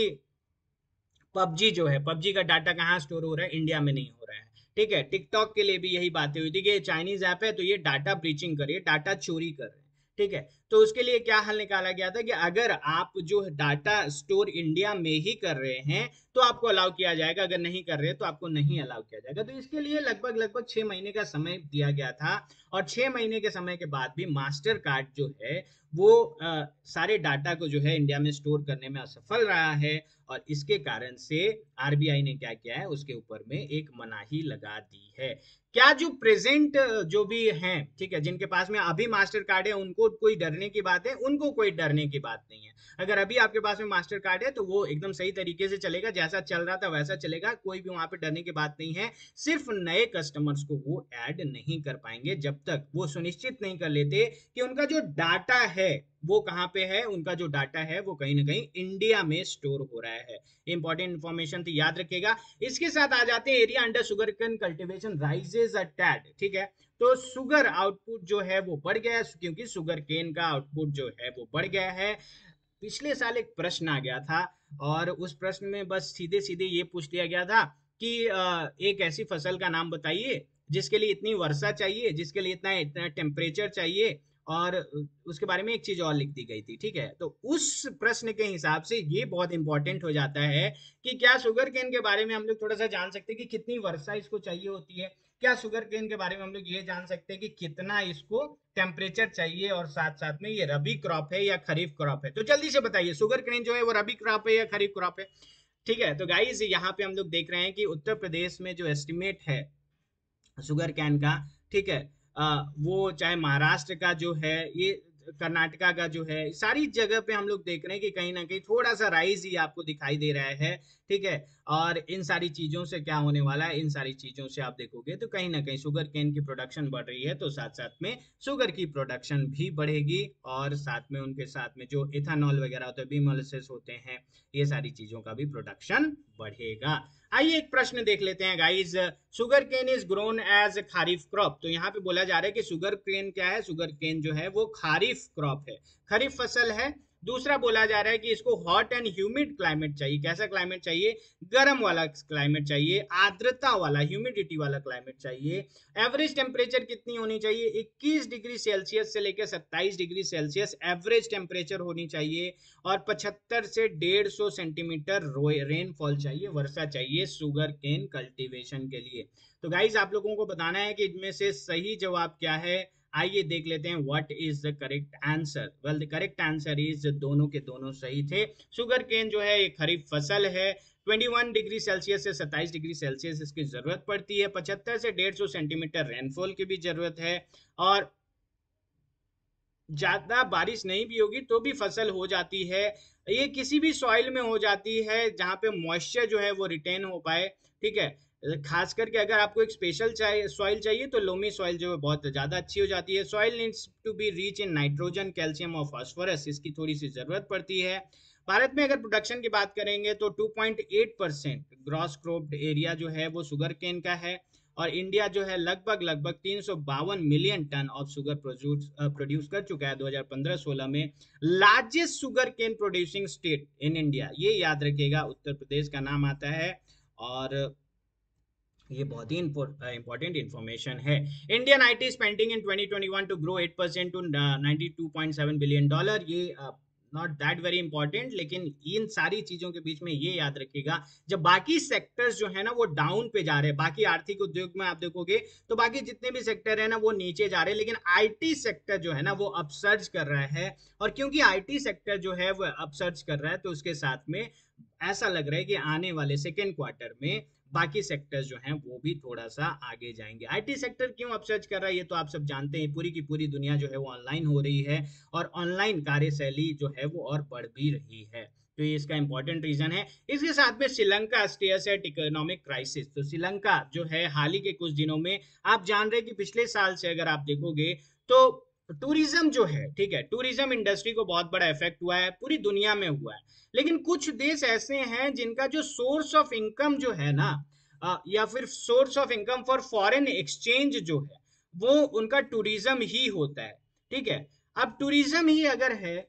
पबजी जो है, पबजी का डाटा कहाँ स्टोर हो रहा है, इंडिया में नहीं हो रहा है। ठीक है, टिकटॉक के लिए भी यही बातें हुई थी कि ये चाइनीज ऐप है तो ये डाटा ब्रीचिंग कर रही है, डाटा चोरी कर रहे हैं। ठीक है, तो उसके लिए क्या हल निकाला गया था कि अगर आप जो डाटा स्टोर इंडिया में ही कर रहे हैं तो आपको अलाउ किया जाएगा, अगर नहीं कर रहे तो आपको नहीं अलाउ किया जाएगा। तो इसके लिए लगभग लगभग 6 महीने का समय दिया गया था, और 6 महीने के समय के बाद भी मास्टर कार्ड जो है वो सारे डाटा को जो है इंडिया में स्टोर करने में असफल रहा है, और इसके कारण से आरबीआई ने क्या किया है, उसके ऊपर में एक मनाही लगा दी है। क्या जो प्रेजेंट जो भी हैं, ठीक है, जिनके पास में अभी मास्टर कार्ड है, उनको कोई डरने की बात है? उनको कोई डरने की बात नहीं है। अगर अभी आपके पास में मास्टर कार्ड है तो वो एकदम सही तरीके से चलेगा, जैसा चल रहा था वैसा चलेगा, कोई भी वहां पे डरने की बात नहीं है। सिर्फ नए कस्टमर्स को वो ऐड नहीं कर पाएंगे जब तक वो सुनिश्चित नहीं कर लेते कि उनका जो डाटा है वो कहाँ पे है, उनका जो डाटा है वो कहीं ना कहीं इंडिया में स्टोर हो रहा है। इंपॉर्टेंट इंफॉर्मेशन तो याद रखेगा। इसके साथ आ जाते हैं, area under sugar cane cultivation rises a tad. ठीक है, तो शुगर आउटपुट जो है वो बढ़ गया है, क्योंकि शुगर केन का आउटपुट जो है वो बढ़ गया है। पिछले साल एक प्रश्न आ गया था, और उस प्रश्न में बस सीधे सीधे ये पूछ लिया गया था कि एक ऐसी फसल का नाम बताइए जिसके लिए इतनी वर्षा चाहिए, जिसके लिए इतना इतना टेम्परेचर चाहिए, और उसके बारे में एक चीज और लिख दी गई थी। ठीक है, तो उस प्रश्न के हिसाब से ये बहुत इंपॉर्टेंट हो जाता है कि क्या शुगर केन के बारे में हम लोग थोड़ा सा जान सकते हैं कि कितनी वर्षा इसको चाहिए होती है। क्या शुगर केन के बारे में हम लोग ये जान सकते हैं कि कितना इसको टेम्परेचर चाहिए, और साथ साथ में ये रबी क्रॉप है या खरीफ क्रॉप है? तो जल्दी से बताइए, शुगर केन जो है वो रबी क्रॉप है या खरीफ क्रॉप है? ठीक है, तो गाइस यहाँ पे हम लोग देख रहे हैं कि उत्तर प्रदेश में जो एस्टिमेट है शुगर कैन का, ठीक है, वो चाहे महाराष्ट्र का जो है, ये कर्नाटका का जो है, सारी जगह पे हम लोग देख रहे हैं कि कहीं ना कहीं थोड़ा सा राइज ही आपको दिखाई दे रहा है। ठीक है, और इन सारी चीजों से क्या होने वाला है, इन सारी चीजों से आप देखोगे तो कहीं ना कहीं शुगर केन की प्रोडक्शन बढ़ रही है, तो साथ साथ में शुगर की प्रोडक्शन भी बढ़ेगी, और साथ में उनके साथ में जो इथेनॉल वगैरह होता है, बीमोलिसिस होते हैं, ये सारी चीजों का भी प्रोडक्शन बढ़ेगा। आइए एक प्रश्न देख लेते हैं guys. Sugar cane is grown as kharif crop, तो यहाँ पे बोला जा रहा है कि शुगर केन क्या है, शुगर केन जो है वो खारिफ क्रॉप है, खरीफ फसल है। दूसरा बोला जा रहा है कि इसको हॉट एंड ह्यूमिड क्लाइमेट चाहिए। कैसा क्लाइमेट चाहिए? गर्म वाला क्लाइमेट चाहिए, आर्द्रता वाला, ह्यूमिडिटी वाला क्लाइमेट चाहिए। एवरेज टेम्परेचर कितनी होनी चाहिए? 21 डिग्री सेल्सियस से लेकर 27 डिग्री सेल्सियस एवरेज टेम्परेचर होनी चाहिए, और 75 से 150 सेंटीमीटर रेनफॉल चाहिए, वर्षा चाहिए शुगर केन कल्टीवेशन के लिए। तो गाइज आप लोगों को बताना है कि इनमें से सही जवाब क्या है। आइए देख लेते हैं what is the correct answer. Well the correct answer is दोनों के दोनों सही थे। शुगर केन जो है एक खरीफ फसल है। 21 डिग्री सेल्सियस से 27 डिग्री सेल्सियस इसकी जरूरत पड़ती है। 75 से 150 सेंटीमीटर रेनफॉल की भी जरूरत है। और ज्यादा बारिश नहीं भी होगी तो भी फसल हो जाती है। ये किसी भी सॉइल में हो जाती है जहाँ पे मॉइस्चर जो है वो रिटेन हो पाए। ठीक है, खास करके अगर आपको एक स्पेशल चाहिए सॉइल चाहिए तो लोमी सॉइल जो है बहुत ज्यादा अच्छी हो जाती है। Soil needs to be rich in nitrogen, calcium और फास्फोरस, इसकी थोड़ी सी जरूरत पड़ती है। भारत में अगर प्रोडक्शन की बात करेंगे तो 2.8% ग्रॉस क्रॉप्ड एरिया जो है वो शुगर केन का है। और इंडिया जो है लगभग लगभग 352 million ton of sugar produce कर चुका है 2015-16 में। Largest sugar cane producing state in India, ये याद रखिएगा, उत्तर प्रदेश का नाम आता है। और ये बहुत ही इंपॉर्टेंट इंफॉर्मेशन है। Indian IT spending in 2021 to grow 8% to 92.7 billion dollar. ये नॉट दैट वेरी इंपॉर्टेंट, लेकिन इन सारी चीजों के बीच में ये याद रखिएगा, जब बाकी सेक्टर्स जो है ना वो डाउन पे जा रहे हैं, बाकी आर्थिक उद्योग में आप देखोगे तो बाकी जितने भी सेक्टर है ना वो नीचे जा रहे हैं, लेकिन आईटी सेक्टर जो है ना वो अपसर्ज कर रहा है। और क्योंकि आईटी सेक्टर जो है वो अपसर्ज कर रहा है तो उसके साथ में ऐसा लग रहा है कि आने वाले सेकेंड क्वार्टर में बाकी सेक्टर्स जो हैं वो भी थोड़ा सा आगे जाएंगे। आईटी सेक्टर क्यों अपसर्च कर रहा है ये तो आप सब जानते हैं, पूरी की पूरी दुनिया जो है वो ऑनलाइन हो रही है और ऑनलाइन कार्यशैली जो है वो और बढ़ भी रही है। तो ये इसका इंपॉर्टेंट रीजन है। इसके साथ में Sri Lanka stares at economic crisis. तो श्रीलंका जो है हाल ही के कुछ दिनों में, आप जान रहे हैं कि पिछले साल से अगर आप देखोगे तो टूरिज्म जो है, ठीक है, टूरिज्म इंडस्ट्री को बहुत बड़ा इफेक्ट हुआ है, पूरी दुनिया में हुआ है। लेकिन कुछ देश ऐसे हैं जिनका जो सोर्स ऑफ इनकम जो है ना, या फिर source of income for foreign exchange जो है वो उनका टूरिज्म ही होता है। ठीक है, अब टूरिज्म ही अगर है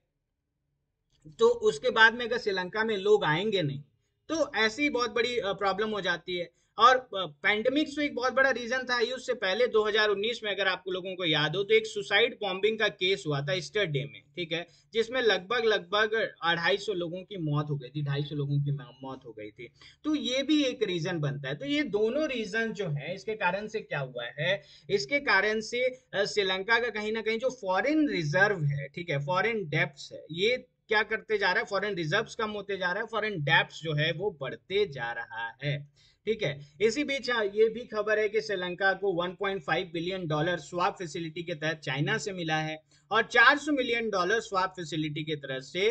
तो उसके बाद में अगर श्रीलंका में लोग आएंगे नहीं तो ऐसी बहुत बड़ी प्रॉब्लम हो जाती है। और पैंडेमिक तो एक बहुत बड़ा रीजन था। उससे पहले 2019 में अगर आपको लोगों को याद हो तो एक सुसाइड बॉम्बिंग का केस हुआ था ईस्टर डे में, ठीक है, जिसमें लगभग लगभग 250 लोगों की मौत हो गई थी, 250 लोगों की मौत हो गई थी। तो ये भी एक रीजन बनता है। तो ये दोनों रीजन जो है इसके कारण से क्या हुआ है, इसके कारण से श्रीलंका का कहीं ना कहीं जो फॉरेन रिजर्व है, ठीक है, फॉरेन डेप्ट है, ये क्या करते जा रहा है, फॉरेन रिजर्व्स कम होते जा रहा है, फॉरेन डेप्ट जो है वो बढ़ते जा रहा है। ठीक है, इसी बीच ये भी खबर है कि श्रीलंका को 1.5 बिलियन डॉलर स्वाप फैसिलिटी के तहत चाइना से मिला है और 400 मिलियन डॉलर स्वाप फैसिलिटी की तरफ से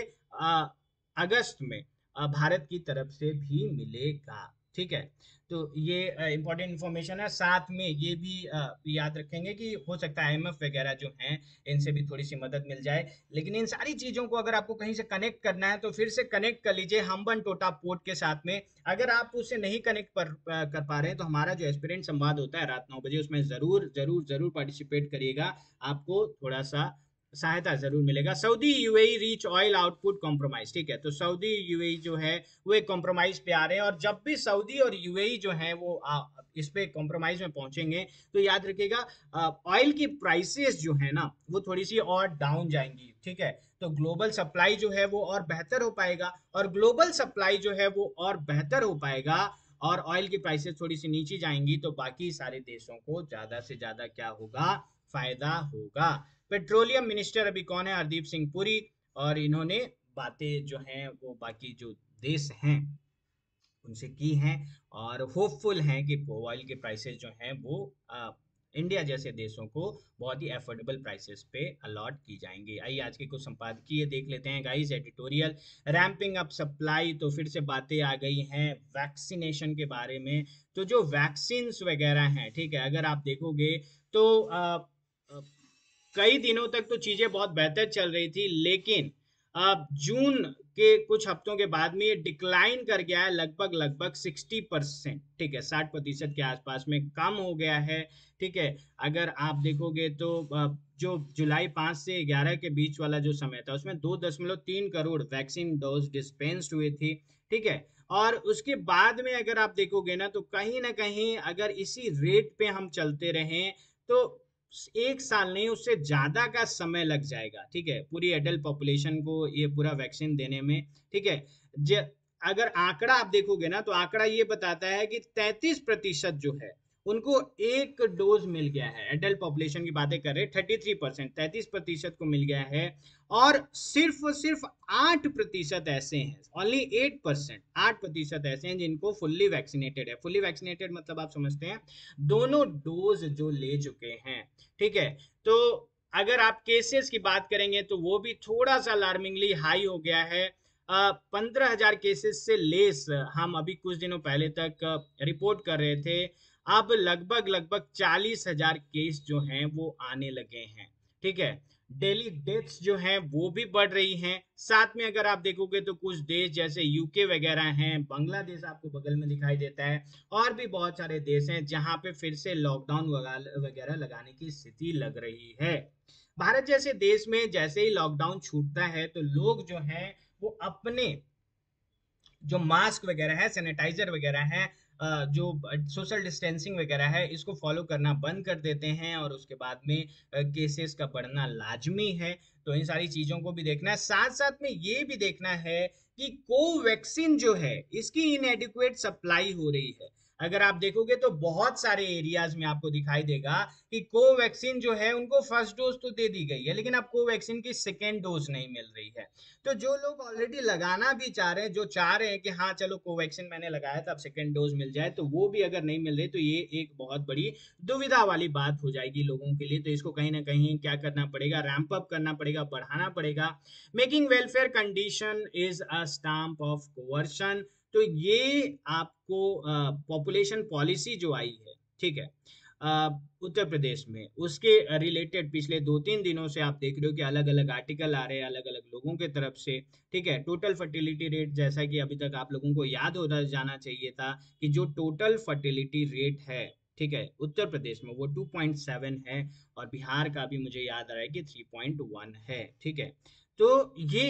अगस्त में भारत की तरफ से भी मिलेगा। ठीक है, तो ये इंपॉर्टेंट इंफॉर्मेशन है। साथ में ये भी याद रखेंगे कि हो सकता है आईएमएफ वगैरह जो हैं इनसे भी थोड़ी सी मदद मिल जाए। लेकिन इन सारी चीजों को अगर आपको कहीं से कनेक्ट करना है तो फिर से कनेक्ट कर लीजिए हम्बन टोटा पोर्ट के साथ में। अगर आप उससे नहीं कनेक्ट कर पा रहे हैं तो हमारा जो एस्पिरेंट संवाद होता है रात 9 बजे, उसमें जरूर जरूर जरूर पार्टिसिपेट करिएगा, आपको थोड़ा सा सहायता जरूर मिलेगा। Saudi UAE reach oil output compromise. ठीक है, तो सऊदी यूएई जो है वो एक कॉम्प्रोमाइज पे आ रहे हैं और जब भी सऊदी और यूएई जो है वो इस पे कॉम्प्रोमाइज में पहुंचेंगे तो याद रखिएगा ऑयल की प्राइसेस जो है ना वो थोड़ी सी और डाउन जाएंगी। ठीक है, तो ग्लोबल सप्लाई जो है वो और बेहतर हो पाएगा, और ग्लोबल सप्लाई जो है वो और बेहतर हो पाएगा और ऑयल की प्राइसेस थोड़ी सी नीचे जाएंगी तो बाकी सारे देशों को ज्यादा से ज्यादा क्या होगा, फायदा होगा। पेट्रोलियम मिनिस्टर अभी कौन है, हरदीप सिंह पुरी, और इन्होंने बातें जो हैं वो बाकी जो देश हैं उनसे की हैं और होपफुल हैं कि ऑयल के प्राइसेस जो हैं वो इंडिया जैसे देशों को बहुत ही अफोर्डेबल प्राइसेस पे अलॉट की जाएंगी। आइए आज के कुछ संपादकीय देख लेते हैं guys. Editorial, ramping up supply, तो फिर से बातें आ गई हैं वैक्सीनेशन के बारे में। तो जो वैक्सीन वगैरह हैं, ठीक है, अगर आप देखोगे तो कई दिनों तक तो चीजें बहुत बेहतर चल रही थी, लेकिन अब जून के कुछ हफ्तों के बाद में ये डिक्लाइन कर गया है लगभग लगभग 60%। ठीक है, 60% के आसपास में कम हो गया है। ठीक है, अगर आप देखोगे तो जो जुलाई 5 से 11 के बीच वाला जो समय था उसमें 2.3 करोड़ वैक्सीन डोज डिस्पेंस्ड हुई थी। ठीक है, और उसके बाद में अगर आप देखोगे ना कहीं अगर इसी रेट पे हम चलते रहें तो 1 साल नहीं उससे ज्यादा का समय लग जाएगा। ठीक है, पूरी एडल्ट पॉपुलेशन को ये पूरा वैक्सीन देने में। ठीक है, अगर आंकड़ा आप देखोगे ना तो आंकड़ा ये बताता है कि 33% जो है उनको एक डोज मिल गया है। एडल्ट पॉपुलेशन की बातें कर रहे हैं, 33%, 33% को मिल गया है। और सिर्फ 8% ऐसे हैं, ओनली 8%, 8% ऐसे हैं जिनको फुल्ली वैक्सीनेटेड है। फुल्ली वैक्सीनेटेड मतलब आप समझते हैं, दोनों डोज जो ले चुके हैं। ठीक है, तो अगर आप केसेस की बात करेंगे तो वो भी थोड़ा सा अलार्मिंगली हाई हो गया है। 15,000 केसेस से लेस हम अभी कुछ दिनों पहले तक रिपोर्ट कर रहे थे। अब लगभग लगभग 40,000 केस जो हैं वो आने लगे हैं। ठीक है, डेली डेथ्स जो हैं वो भी बढ़ रही हैं। साथ में अगर आप देखोगे तो कुछ देश जैसे यूके वगैरह हैं, बांग्लादेश आपको बगल में दिखाई देता है, और भी बहुत सारे देश हैं जहां पे फिर से लॉकडाउन वगैरह लगाने की स्थिति लग रही है। भारत जैसे देश में जैसे ही लॉकडाउन छूटता है तो लोग जो हैं वो अपने जो मास्क वगैरह है, सैनिटाइजर वगैरह है, जो सोशल डिस्टेंसिंग वगैरह है, इसको फॉलो करना बंद कर देते हैं। और उसके बाद में केसेस का बढ़ना लाजमी है। तो इन सारी चीजों को भी देखना है। साथ साथ में ये भी देखना है कि कोवैक्सीन जो है इसकी इनएडिक्वेट सप्लाई हो रही है। अगर आप देखोगे तो बहुत सारे एरियाज में आपको दिखाई देगा कि कोवैक्सीन जो है उनको फर्स्ट डोज तो दे दी गई है, लेकिन अब कोवैक्सीन की सेकेंड डोज नहीं मिल रही है। तो जो लोग ऑलरेडी लगाना भी चाह रहे हैं, जो चाह रहे हैं कि हाँ चलो कोवैक्सीन मैंने लगाया था अब सेकेंड डोज मिल जाए, तो वो भी अगर नहीं मिल रही तो ये एक बहुत बड़ी दुविधा वाली बात हो जाएगी लोगों के लिए। तो इसको कहीं ना कहीं क्या करना पड़ेगा, रैंप अप करना पड़ेगा, बढ़ाना पड़ेगा। Making welfare condition is a stamp of coercion. तो ये आपको पॉपुलेशन पॉलिसी जो आई है, ठीक है, उत्तर प्रदेश में, उसके रिलेटेड पिछले 2-3 दिनों से आप देख रहे हो कि अलग अलग आर्टिकल आ रहे हैं अलग अलग लोगों के तरफ से। ठीक है, टोटल फर्टिलिटी रेट, जैसा कि अभी तक आप लोगों को याद हो जाना चाहिए था कि जो टोटल फर्टिलिटी रेट है, ठीक है, उत्तर प्रदेश में वो 2.7 है, और बिहार का भी मुझे याद आ रहा है कि 3.1 है। ठीक है, तो ये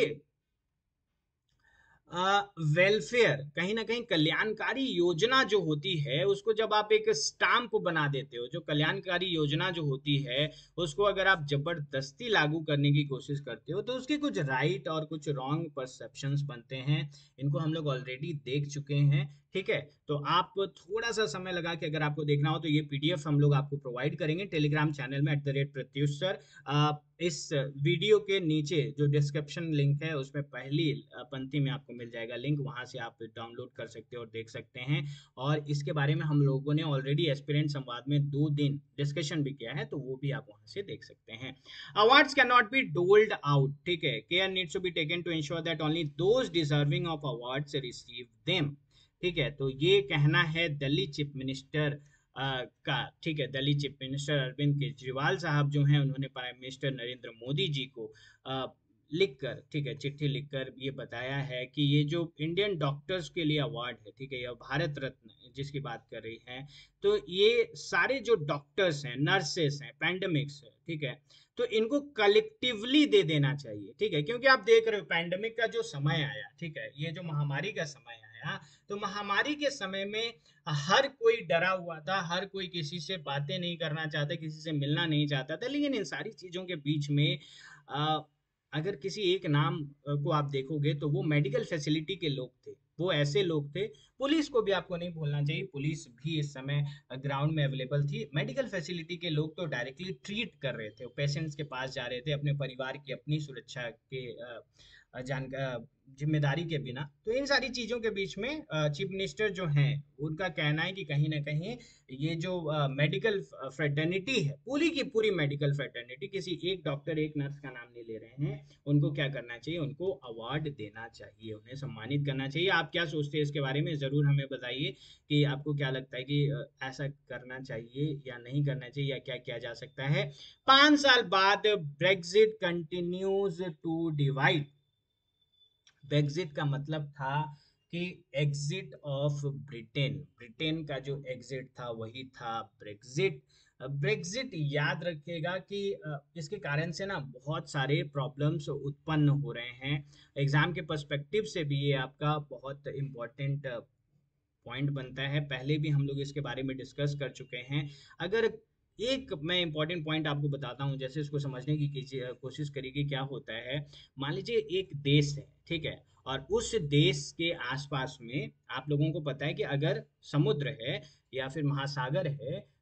वेलफेयर, कहीं ना कहीं कल्याणकारी योजना जो होती है उसको जब आप एक स्टाम्प बना देते हो, जो कल्याणकारी योजना जो होती है उसको अगर आप जबरदस्ती लागू करने की कोशिश करते हो, तो उसके कुछ राइट और कुछ रॉन्ग परसेप्शंस बनते हैं। इनको हम लोग ऑलरेडी देख चुके हैं। ठीक है, तो आप थोड़ा सा समय लगा के अगर आपको देखना हो तो ये पीडीएफ हम लोग आपको प्रोवाइड करेंगे टेलीग्राम चैनल में @प्रत्युष सर। इस वीडियो के नीचे जो डिस्क्रिप्शन लिंक है उसमें पहली पंक्ति में आपको मिल जाएगा लिंक, वहां से आप डाउनलोड कर सकते हो और देख सकते हैं। और इसके बारे में हम लोगों ने ऑलरेडी एस्पिरेंट संवाद में 2 दिन डिस्कशन भी किया है, तो वो भी आप वहां से देख सकते हैं। Awards can not be doled out. ठीक है, care needs to be taken to ensure that only those deserving of awards receive them. ठीक है, तो ये कहना है दिल्ली चीफ मिनिस्टर का। ठीक है, दिल्ली चीफ मिनिस्टर अरविंद केजरीवाल साहब जो हैं, उन्होंने प्राइम मिनिस्टर नरेंद्र मोदी जी को लिखकर, ठीक है, चिट्ठी लिखकर ये बताया है कि ये जो इंडियन डॉक्टर्स के लिए अवार्ड है, ठीक है, यह भारत रत्न जिसकी बात कर रही है, तो ये सारे जो डॉक्टर्स हैं, नर्सेस हैं, पैंडेमिक्स है, ठीक है, तो इनको कलेक्टिवली दे देना चाहिए। ठीक है, क्योंकि आप देख रहे हो पैंडेमिक का जो समय आया, ठीक है, ये जो महामारी का समय आया, तो महामारी के समय में हर कोई डरा हुआ था, हर कोई किसी से बातें नहीं करना चाहता, किसी से मिलना नहीं चाहता था। लेकिन इन सारी चीजों के बीच में अ, अगर किसी एक नाम को आप देखोगे तो वो मेडिकल फैसिलिटी के लोग थे। वो ऐसे लोग थे, पुलिस को भी आपको नहीं भूलना चाहिए, पुलिस भी इस समय ग्राउंड में अवेलेबल थी। मेडिकल फैसिलिटी के लोग तो डायरेक्टली ट्रीट कर रहे थे, पेशेंट्स के पास जा रहे थे अपने परिवार की, अपनी सुरक्षा के जानकार जिम्मेदारी के बिना। तो इन सारी चीजों के बीच में चीफ मिनिस्टर जो हैं उनका कहना है कि कहीं ना कहीं ये जो मेडिकल फ्रेटर्निटी है, पूरी की पूरी मेडिकल फ्रेटर्निटी, किसी एक डॉक्टर एक नर्स का नाम नहीं ले रहे हैं, उनको क्या करना चाहिए, उनको अवार्ड देना चाहिए, उन्हें सम्मानित करना चाहिए। आप क्या सोचते हैं इसके बारे में, जरूर हमें बताइए कि आपको क्या लगता है कि ऐसा करना चाहिए या नहीं करना चाहिए, या क्या किया जा सकता है। 5 साल बाद Brexit continues to divide. Brexit का मतलब था कि एग्जिट ऑफ ब्रिटेन, ब्रिटेन का जो एग्जिट था वही था ब्रेग्जिट। ब्रेग्जिट याद रखिएगा कि इसके कारण से ना बहुत सारे प्रॉब्लम्स उत्पन्न हो रहे हैं। एग्जाम के पर्सपेक्टिव से भी ये आपका बहुत इम्पोर्टेंट पॉइंट बनता है। पहले भी हम लोग इसके बारे में डिस्कस कर चुके हैं। अगर एक मैं इंपॉर्टेंट पॉइंट आपको बताता हूँ, जैसे इसको समझने की कीजिए, कोशिश करिए कि क्या होता है। मान लीजिए एक देश है, ठीक है, और उस देश के आसपास में आप लोगों को पता है कि अगर समुद्र है या फिर महासागर है,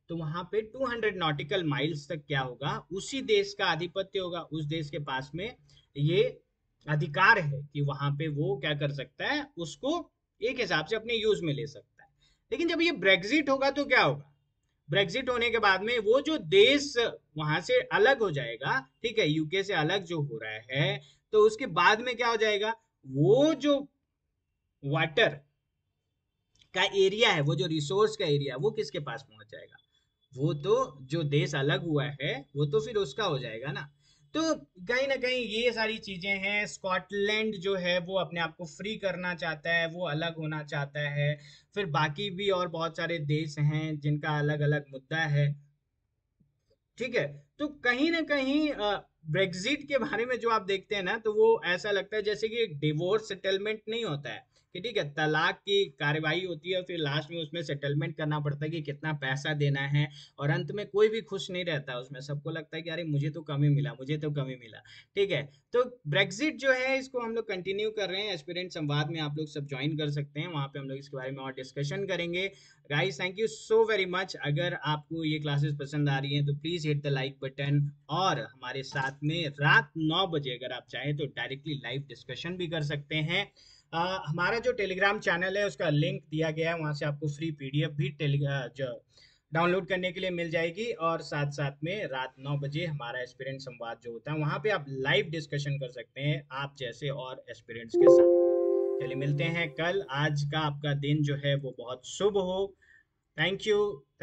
तो वहां पे 200 नॉटिकल माइल्स तक क्या होगा, उसी देश का आधिपत्य होगा, उस देश के पास में ये अधिकार है कि वहां पे वो क्या कर सकता है, उसको एक हिसाब से अपने यूज में ले सकता है। लेकिन जब ये ब्रेग्जिट होगा तो क्या होगा, ब्रेग्जिट होने के बाद में वो जो देश वहां से अलग हो जाएगा, ठीक है, यूके से अलग जो हो रहा है, तो उसके बाद में क्या हो जाएगा, वो जो वाटर का एरिया है, वो जो रिसोर्स का एरिया, वो किसके पास पहुंच जाएगा, वो तो जो देश अलग हुआ है वो तो फिर उसका हो जाएगा ना। तो कहीं ना कहीं ये सारी चीजें हैं। स्कॉटलैंड जो है वो अपने आप को फ्री करना चाहता है, वो अलग होना चाहता है। फिर बाकी भी और बहुत सारे देश हैं जिनका अलग अलग मुद्दा है, ठीक है। तो कहीं ना कहीं ब्रेग्जिट के बारे में जो आप देखते हैं ना, तो वो ऐसा लगता है जैसे कि एक डिवोर्स सेटलमेंट नहीं होता है, कि ठीक है, तलाक की कार्यवाही होती है, फिर लास्ट में उसमें सेटलमेंट करना पड़ता है कि कितना पैसा देना है, और अंत में कोई भी खुश नहीं रहता उसमें, सबको लगता है कि अरे मुझे तो कम ही मिला, मुझे तो कम ही मिला, ठीक है। तो ब्रेग्जिट जो है इसको हम लोग कंटिन्यू कर रहे हैं, एस्पिरेंट संवाद में आप लोग सब ज्वाइन कर सकते हैं, वहां पे हम लोग इसके बारे में और डिस्कशन करेंगे। Guys thank you so very much. अगर आपको ये क्लासेस पसंद आ रही हैं तो please hit the like button, और हमारे साथ में रात 9 बजे अगर आप चाहें तो डायरेक्टली लाइव डिस्कशन भी कर सकते हैं। हमारा जो टेलीग्राम चैनल है उसका लिंक दिया गया है, वहां से आपको फ्री पीडीएफ भी जो डाउनलोड करने के लिए मिल जाएगी, और साथ साथ में रात 9 बजे हमारा एस्पिरेंट संवाद जो होता है वहां पे आप लाइव डिस्कशन कर सकते हैं आप जैसे और एस्पिरेंट्स के साथ में। चलिए मिलते हैं कल, आज का आपका दिन जो है वो बहुत शुभ हो। Thank you.